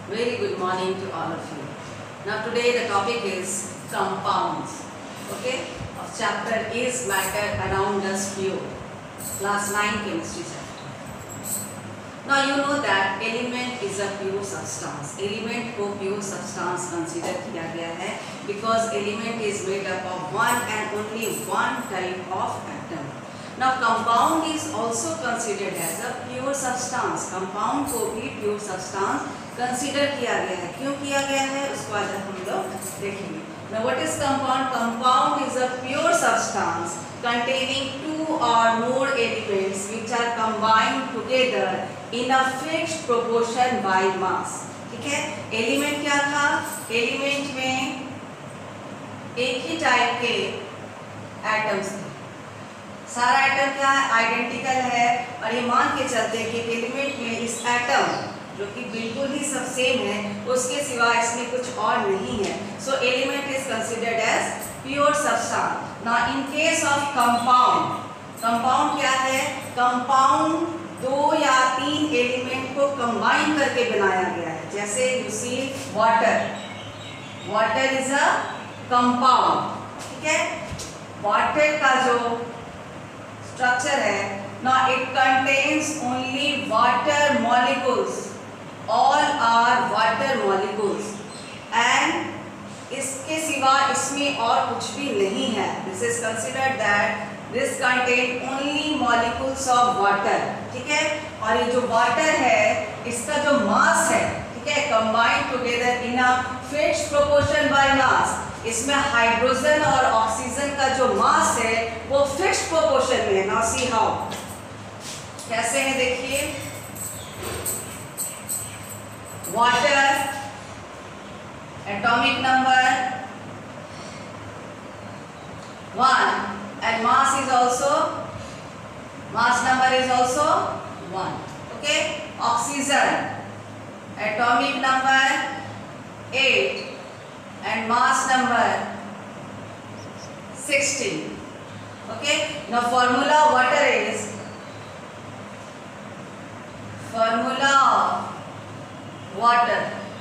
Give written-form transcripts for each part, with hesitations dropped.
Very good morning to all of you. Now today the topic is compounds. Okay? Our chapter is matter around us pure. Class 9 chemistry chapter. Now you know that element is a pure substance. Element को pure substance consider किया गया है because element is made up of one and only one type of atom. Now compound is also considered as a pure substance. Compound को भी pure substance consider किया गया है. क्यों किया गया है उसको आज हम लोग देखेंगे. Now what is compound? Compound is a pure substance containing two or more elements which are combined together in a fixed proportion by mass. ठीक है? एलिमेंट क्या था? एलिमेंट में एक ही टाइप के एटम्स थे. सारा एटम क्या है? आइडेंटिकल है. और ये मान के चलते हैं कि एलिमेंट में इस एटम जो कि बिल्कुल ही सब सेम है उसके सिवा इसमें कुछ और नहीं है. So element is considered as pure substance. Now in case of compound, compound क्या है? कंपाउंड दो या तीन एलिमेंट को कंबाइन करके बनाया गया है. जैसे you see water. Water is a compound. ठीक है? वाटर का जो स्ट्रक्चर है, now it contains only water molecules. All are water molecules and इसके सिवा इसमें और कुछ भी नहीं है. This is considered that this contain only molecules of water. ठीक है? और ये जो water है इसका जो mass है, ठीक है, combined together in a fixed proportion by mass. इसमें हाइड्रोजन और ऑक्सीजन का जो mass है वो fixed proportion में है. Now see how. कैसे है देखिए. Water, atomic number 1 and mass number is also 1. Okay? Oxygen, atomic number 8 and mass number 16. Okay? Now formula water is formula of water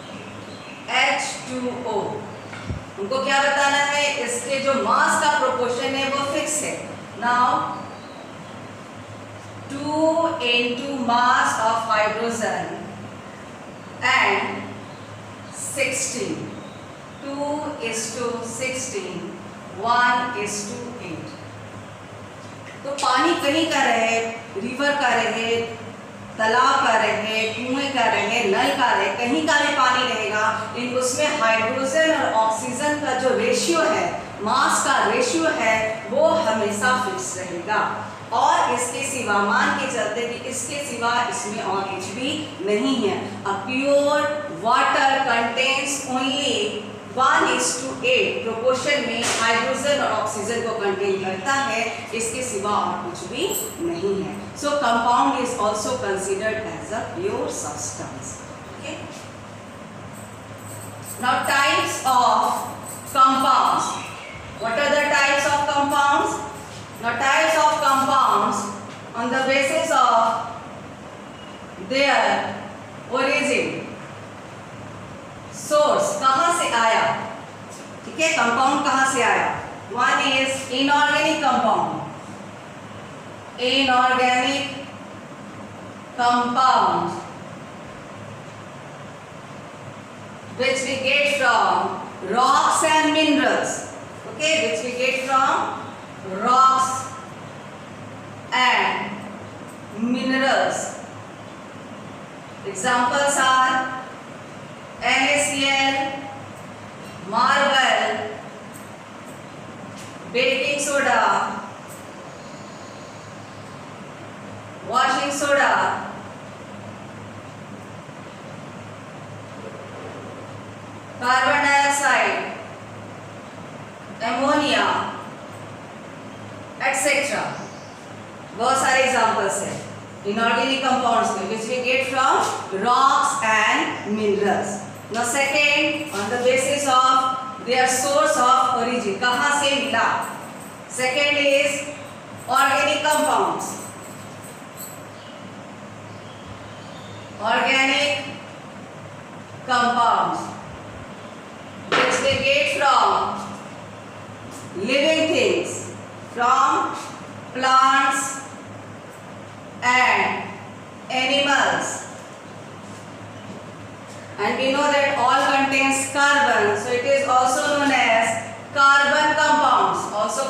H2O. उनको क्या बताना है? इसके जो मास का प्रोपोर्शन है वो फिक्स है. Now 2 into mass of hydrogen and 16. 2:16, 1:8. तो पानी कहीं का रहे, रिवर का रहे, तालाब का रहे, कुएं का रहे, नल का रहे, कहीं का भी पानी रहेगा, लेकिन उसमें हाइड्रोजन और ऑक्सीजन का जो रेशियो है, मास का रेशियो है, वो हमेशा फिक्स रहेगा. और इसके सिवा मान के चलते कि इसके सिवा इसमें और कुछ भी नहीं है. A pure water contains only 1:8 proportion में हाइड्रोजन और ऑक्सीजन को कंटेन करता है. इसके सिवा और कुछ भी नहीं है. So compound is also considered as a pure substance. Okay. Now types of compounds. What are the types of compounds? Now types of compounds on the basis of their origin, source, कहां से आया. ठीक है? कंपाउंड कहां से आया? One is inorganic compound. Inorganic compound which we get from rocks and minerals. Okay, which we get from rocks and minerals. Examples are NaCl, marble, baking soda, washing soda, carbon dioxide, ammonia, etc. बहुत सारे examples हैं inorganic compounds में which we get from rocks and minerals. Now second, on the basis of their source of origin, कहाँ से मिला. Second is organic compounds. Organic compounds which they get from living things, from plants and animals. And we know that all contains carbon, so it is also known as carbon compounds.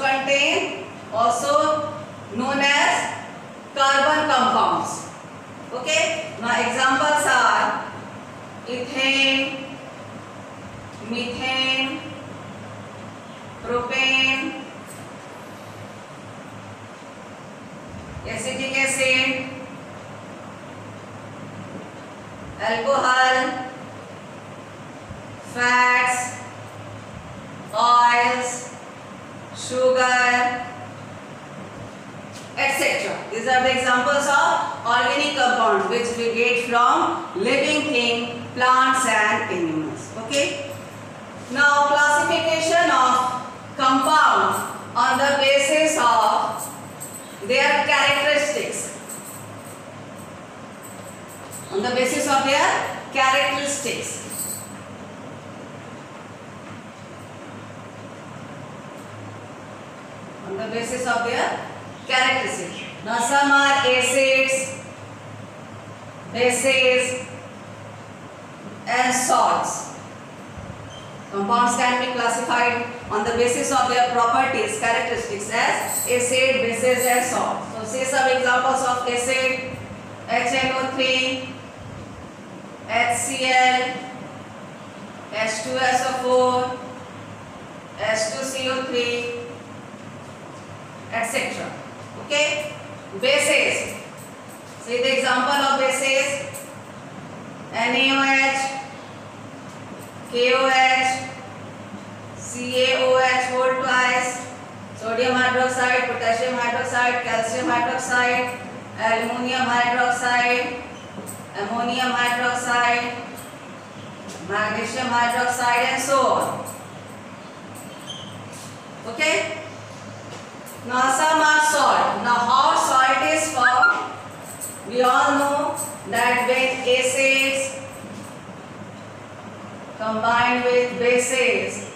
Also known as carbon compounds. Okay. Now examples are ethane, methane, propane, acetic acid, alcohol, fats, oils, sugar, etc. These are the examples of organic compounds which we get from living things, plants and animals. Okay. Now classification of compounds on the basis of their characteristics. On the basis of their characteristics. On the basis of their characteristics. Now some are acids, bases and salts. Compounds can be classified on the basis of their properties, characteristics as acid, bases and salt. So see some examples of acid: HNO3, HCl, H2SO4, H2CO3, etc. Okay. Bases. See the example of bases: NaOH, KOH, CaOH whole twice, sodium hydroxide, potassium hydroxide, calcium hydroxide, aluminum hydroxide, ammonium hydroxide, magnesium hydroxide and so on. Okay. Now some are salt. Now how salt is formed? We all know that when acids combined with bases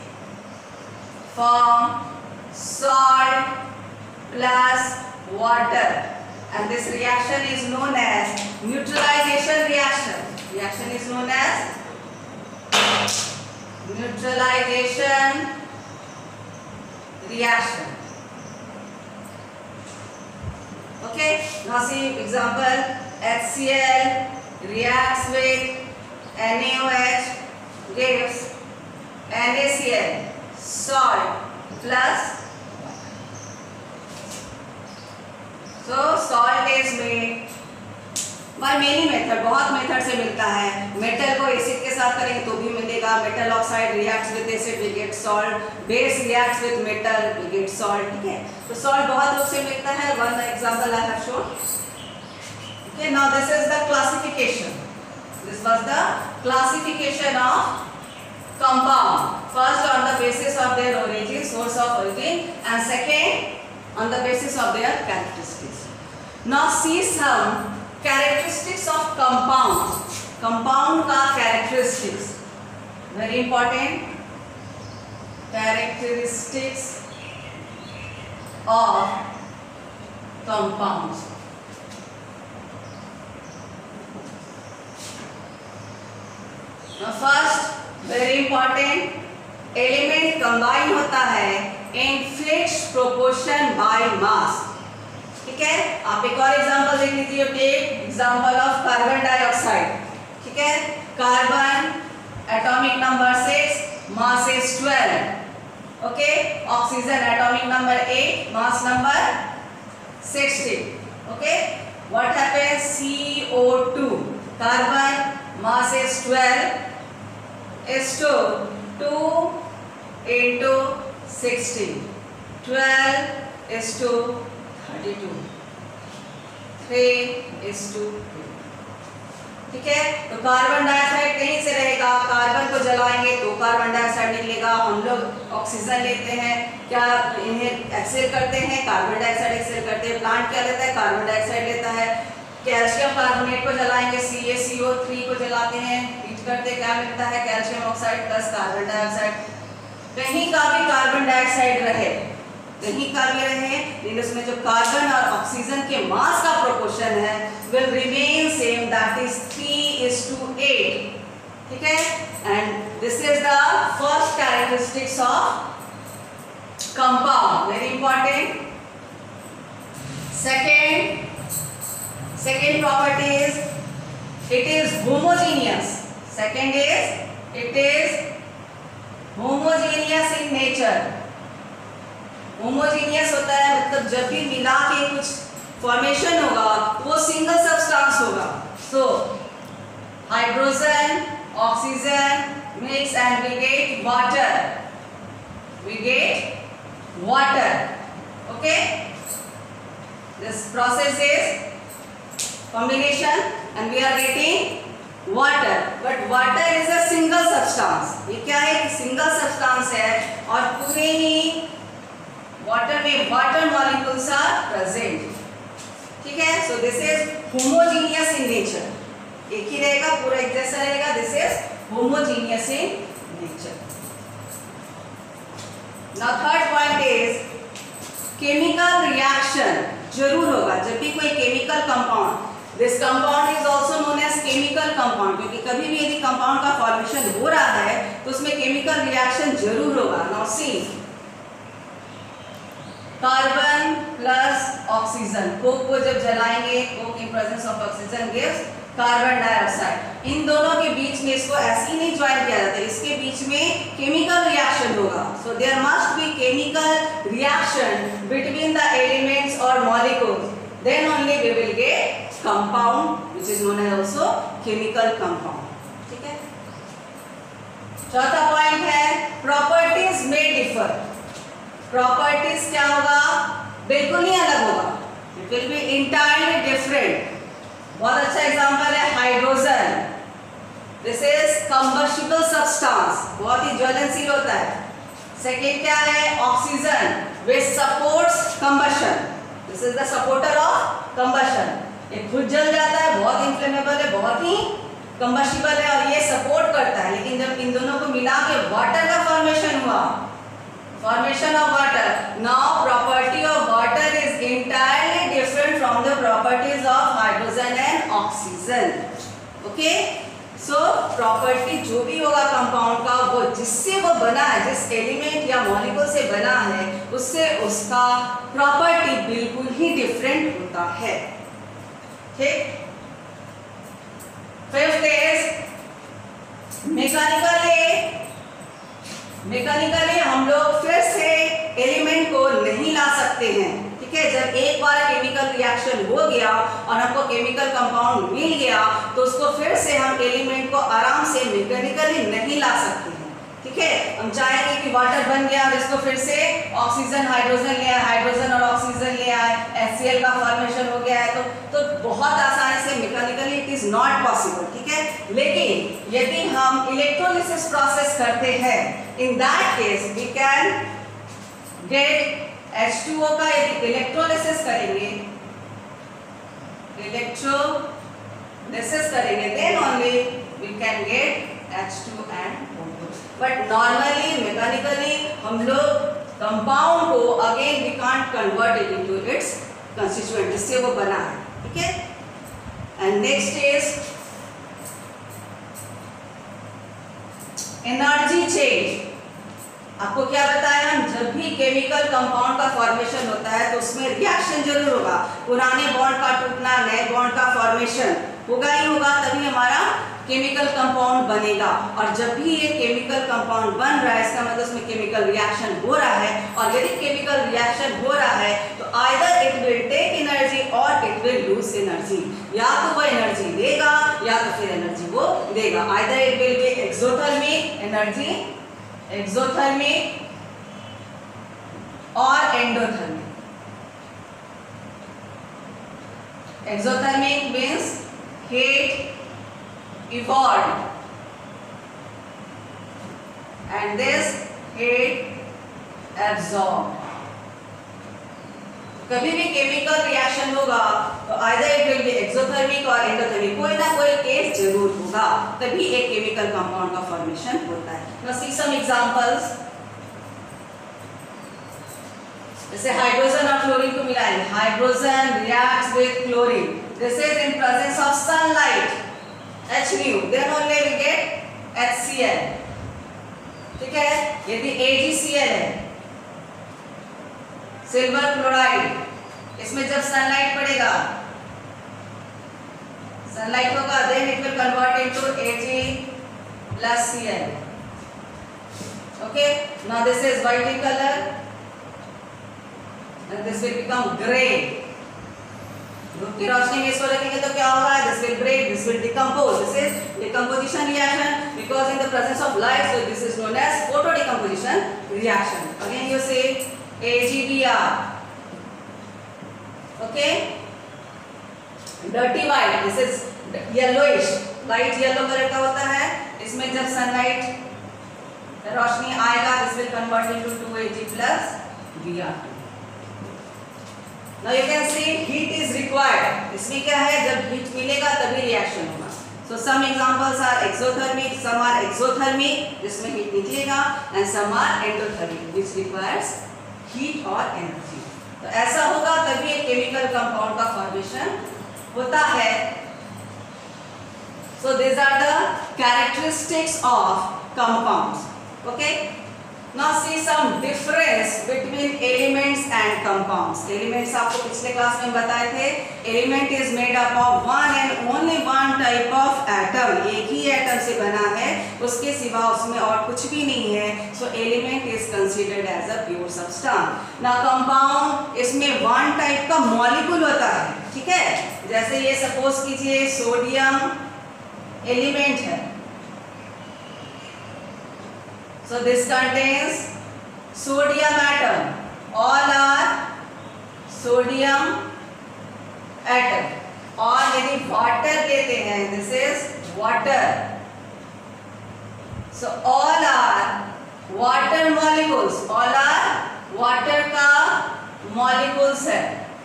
form salt plus water, and this reaction is known as neutralization reaction. Reaction is known as neutralization reaction. Okay, now see example: HCl reacts with NaOH, gives NaCl, salt plus. So salt is made by many method, बहुत method से मिलता है. Metal को acid के साथ करेंगे तो भी मिलेगा. Metal oxide reacts with acid, we get salt. Base reacts with metal, we get salt. ठीक है. तो सॉल्ट बहुत रूप से मिलता है. One example I have shown. Okay, now this is the classification. This was the classification of compound. First on the basis of their origin, source of origin, and second on the basis of their characteristics. Now see some characteristics of compounds. Compound का characteristics. Very important. Characteristics of compounds. Now first, very important, element combine होता है in fixed proportion by mass. ठीक है. आप एक और example देख लीजिए. Take example of carbon dioxide. ठीक है. Carbon atomic number 6, mass is 12. Okay. Oxygen atomic number 8, mass number 60. Okay. What happens? CO2. Carbon mass is 12 is to 2 into 60. 12 is to 32. 3 is to 2. ठीक है. तो carbon dioxide कहीं से रहेगा. Carbon को जलाएंगे तो कार्बन डाइऑक्साइड निकलेगा. हम लोग ऑक्सीजन लेते हैं, क्या इन्हें एक्सेल करते हैं? कार्बन डाइऑक्साइड एक्सेल करते हैं. प्लांट क्या लेता है? कार्बन डाइऑक्साइड लेता है. कैल्शियम कार्बोनेट को जलाएंगे, CaCO3 को जलाते हैं, हीट करते क्या मिलता है, calcium oxide plus carbon dioxide. कहीं का भी कार्बन डाइऑक्साइड रहे, कहीं का भी रहे, लेकिन उसमें जो कार्बन और ऑक्सीजन के मास का प्रोपोर्शन है will remain same, that is 3:8। ठीक है, and this is the first characteristics of compound, very important. second property is it is homogeneous. Second is it is homogeneous in nature. Homogeneous होता है मतलब जब भी मिला के कुछ फॉर्मेशन होगा वो सिंगल सब्सटेंस होगा। So hydrogen oxygen mix and we get water, okay. This process is combination and we are getting water, but water is a single substance. ये क्या है कि सिंगल सब्सटेंस है और पूरे ही वाटर में वाटर मॉलिक्यूल्स आर प्रेजेंट। ठीक है, so this is homogeneous in nature, एक ही रहेगा, पूरा एक जैसा रहेगा। This is homogeneous in nature. Now third point is chemical reaction जरूर होगा जब भी कोई chemical compound, this compound is also known as chemical compound, क्योंकि कभी भी यदि कंपाउंड का फॉर्मेशन हो रहा है तो उसमें केमिकल रिएक्शन जरूर होगा। Now see, carbon plus oxygen, coke को जब जलाएंगे, coke in presence of oxygen gives carbon dioxide. इन दोनों के बीच में इसको ऐसे ही नहीं ज्वाइन किया जाता, इसके बीच में केमिकल रिएक्शन होगा। So there must be chemical reaction between the elements और molecules, then only we will get compound which is known as also chemical compound. ठीक है, चौथा पॉइंट है प्रॉपर्टीज में डिफर। प्रॉपर्टीज क्या होगा, बिल्कुल ही अलग होगा, it will be entirely different. बहुत अच्छा एग्जांपल है hydrogen, this is combustible substance, बहुत ही ज्वलनशील होता है। सेकेंड क्या है, oxygen which supports combustion, this is the supporter of combustion. ये खुद जल जाता है, बहुत इन्फ्लेमेबल है, बहुत ही कंबस्टिबल है और ये सपोर्ट करता है। लेकिन जब इन दोनों को मिला के वाटर का फॉर्मेशन हुआ, formation of water, now property of water is entirely different from the properties of hydrogen and oxygen. Okay, so property जो भी होगा कंपाउंड का, वो जिससे वो बना है, जिस एलिमेंट या मॉलिक्यूल से बना है, उससे उसका प्रॉपर्टी बिल्कुल ही डिफरेंट होता है। ठीक, फिफ्थ इज मैकेनिकली हम लोग फिर से एलिमेंट को नहीं ला सकते हैं। ठीक है, जब एक बार केमिकल रिएक्शन हो गया और हमको केमिकल कंपाउंड मिल गया तो उसको फिर से हम एलिमेंट को आराम से मैकेनिकली नहीं ला सकते हैं। ठीक है, हम चाहेंगे कि वाटर बन गया और इसको फिर से ऑक्सीजन हाइड्रोजन ले आए, हाइड्रोजन और ऑक्सीजन ले आए, HCl का फॉर्मेशन हो गया है, तो बहुत आसानी से mechanically it is not possible. ठीक है, लेकिन यदि हम इलेक्ट्रोलिसिस प्रोसेस करते हैं, in that case we can get H2O का, यदि इलेक्ट्रोलिसिस करेंगे, then only we can get H2 and O2। But normally mechanically हम लोग कंपाउंड को again we can't convert it into its constituent, जिससे वो बना है। ठीक है, and next is energy change. आपको क्या बताया, हम जब भी केमिकल कंपाउंड का फॉर्मेशन होता है तो उसमें रिएक्शन जरूर होगा, पुराने बॉन्ड का टूटना, नए बॉन्ड का फॉर्मेशन होगा ही होगा, तभी हमारा केमिकल कंपाउंड बनेगा। और जब भी ये केमिकल कंपाउंड बन रहा है इसका मतलब उसमें केमिकल रिएक्शन हो रहा है, और यदि केमिकल रिएक्शन हो रहा है तो either it will take energy और इट विल लूज एनर्जी, या तो वो एनर्जी देगा या तो फिर एनर्जी वो देगा। Either it will be exothermic energy, exothermic और endothermic. Exothermic means heat evolved and this heat absorbed. कभी भी केमिकल रिएक्शन होगा तो either it will be exothermic और एंडोथर्मिक, कोई ना कोई केस जरूर होगा, तभी एक केमिकल कंपाउंड का फॉर्मेशन होता है। Now see some examples. जैसे हाइड्रोजन और क्लोरीन को मिलाएंगे, hydrogen reacts with chlorine, this is in presence of sunlight, H nu, then only we get HCl, ठीक है। यदि AgCl है, सिल्वर क्लोराइड, इसमें जब सनलाइट पड़ेगा, सनलाइट होगा, then it will convert into Ag plus Cl. Okay, now this is white in color and this will become gray. धूप की रोशनी में इसको रखेंगे तो क्या होगा? This will break, this will decompose. This is decomposition reaction because in the presence of light, so this is known as photo decomposition reaction. Again you say AgBr. Okay, dirty white, this is yellowish, light yellow colour का होता है, इसमें जब sunlight रोशनी आएगा, this will convert into 2Ag plus Br. Now you can see heat is required. इसमें क्या है? जब heat मिलेगा तभी reaction होगा. So some examples are exothermic, some are exothermic, जिसमें heat निकलेगा, and some are endothermic, which requires heat or energy. तो ऐसा होगा तभी एक chemical compound का formation होता है. So these are the characteristics of compounds. Okay. Now see some difference between elements and compounds. Elements आपको पिछले क्लास में बताए थे. Element is made up of one and only one type of atom. एक ही atom से बना है, उसके सिवा उसमें और कुछ भी नहीं है. So element is considered as a pure substance. Now compound, इसमें one type का molecule होता है, ठीक है. जैसे ये suppose कीजिए सोडियम एलिमेंट है. So this contains sodium atom. All are sodium atom. और यदि water लेते हैं, this is water. So all are water molecules. All are water का molecules है.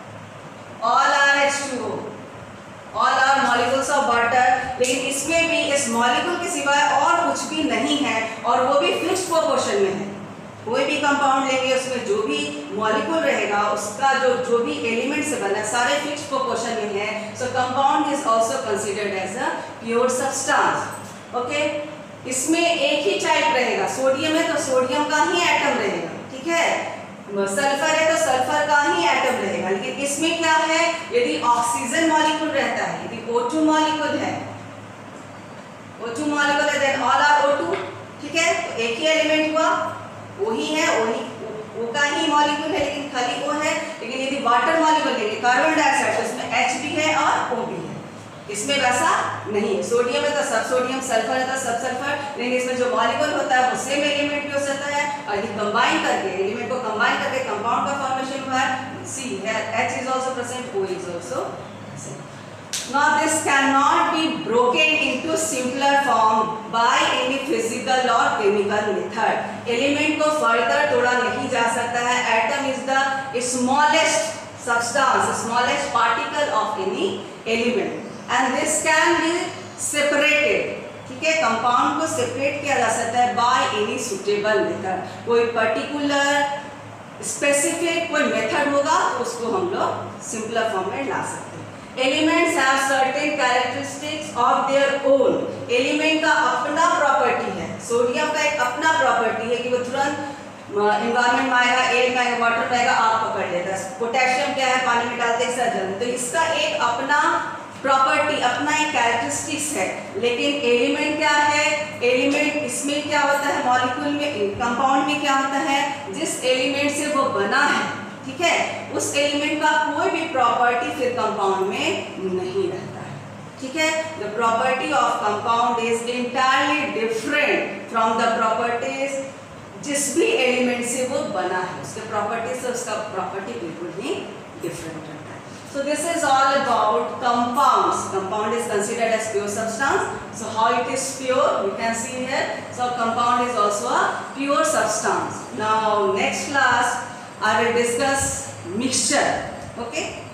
All are H2O. All are molecules of water. लेकिन इसमें भी इस मॉलिक्यूल के सिवाय और कुछ भी नहीं है और वो भी फिक्स्ड प्रोपोर्शन में है. कोई भी कंपाउंड लेंगे उसमें जो भी मॉलिक्यूल रहेगा उसका जो भी एलिमेंट से बना सारे फिक्स्ड प्रोपोर्शन में है. So compound is also considered as a pure substance. Okay, इसमें एक ही टाइप रहेगा. सोडियम है तो सोडियम का ही एटम रहेगा, ठीक है. सल्फर है तो सल्फर का ही एटम रहेगा. लेकिन इसमें क्या है, यदि ऑक्सीजन मॉलिक्यूल रहता है, यदि O2 मॉलिक्यूल है, O2 मॉलिक्यूल है, देन ऑल आर O2, ठीक है. तो एक ही एलिमेंट हुआ, वही है, वही O का ही मॉलिक्यूल है लेकिन खाली O है. लेकिन यदि वाटर मॉलिक्यूल लेंगे, कार्बन डाइऑक्साइड, तो इसमें H भी है और O भी है. इसमें वैसा नहीं है. सोडियम है तो सब सोडियम, सल्फर है तो सब सल्फर. लेकिन इसमें जो मॉलिक्यूल होता है वो सेम एलिमेंट भी हो सकता है. और यदि कंबाइन करके एलिमेंट को कंबाइन करके कंपाउंड का फॉर्मेशन हुआ है. See here H is also present, O is also present. Now this cannot be broken into simpler form by any physical or chemical method. Element को फर्दर तोड़ा नहीं जा सकता है. Atom is the smallest substance, smallest particle of any element. And this can be separated. ठीक है, compound को separate किया जा सकता है बाय एनी सुटेबल मेथड. कोई पर्टिकुलर स्पेसिफिक कोई मेथड होगा तो उसको हम लोग सिंपलर फॉर्म में ला सकते हैं. Elements have certain characteristics of their own. Element का अपना प्रॉपर्टी है. सोडियम का एक अपना प्रॉपर्टी है कि वो तुरंत एनवायरनमेंट में आएगा, एयर में आएगा, वाटर में आएगा, आग पकड़ लेता है. पोटेशियम क्या है, पानी में डालते हैं जल. तो इसका एक अपना प्रॉपर्टी, अपना एक कैरेक्टरिस्टिक्स है. लेकिन एलिमेंट क्या है, एलिमेंट इसमें क्या होता है, मॉलिक्यूल में, कंपाउंड में क्या होता है, जिस एलिमेंट से वो बना है, ठीक है, उस एलिमेंट का कोई भी प्रॉपर्टी फिर कंपाउंड में नहीं रहता है. ठीक है, the property of compound is entirely different from the properties जिस भी एलिमेंट से वो बना है, उसके प्रॉपर्टी से उसका प्रॉपर्टी बिल्कुल ही डिफरेंट रहता है. So this is all about compounds. Compound is considered as pure substance. So how it is pure, we can see here. So compound is also a pure substance. Now next class I will discuss mixture. Okay.